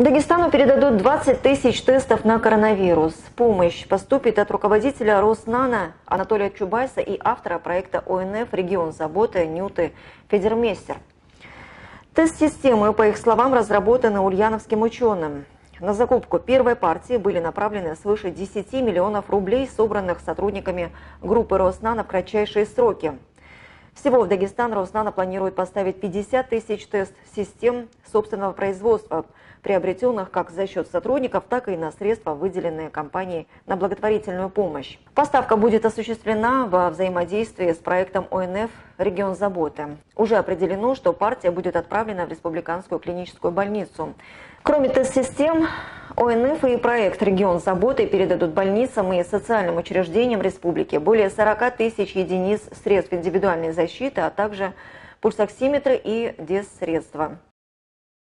Дагестану передадут 20 тысяч тестов на коронавирус. Помощь поступит от руководителя Роснано Анатолия Чубайса и автора проекта ОНФ «Регион заботы» Нюты Федермейстер. Тест-системы, по их словам, разработаны ульяновским ученым. На закупку первой партии были направлены свыше 10 миллионов рублей, собранных сотрудниками группы Роснано в кратчайшие сроки. Всего в Дагестан Роснано планирует поставить 50 тысяч тест-систем собственного производства, приобретенных как за счет сотрудников, так и на средства, выделенные компанией на благотворительную помощь. Поставка будет осуществлена во взаимодействии с проектом ОНФ «Регион заботы». Уже определено, что партия будет отправлена в Республиканскую клиническую больницу. Кроме тест-систем, ОНФ и проект «Регион заботы» передадут больницам и социальным учреждениям республики более 40 тысяч единиц средств индивидуальной защиты, а также пульсоксиметры и дез-средства.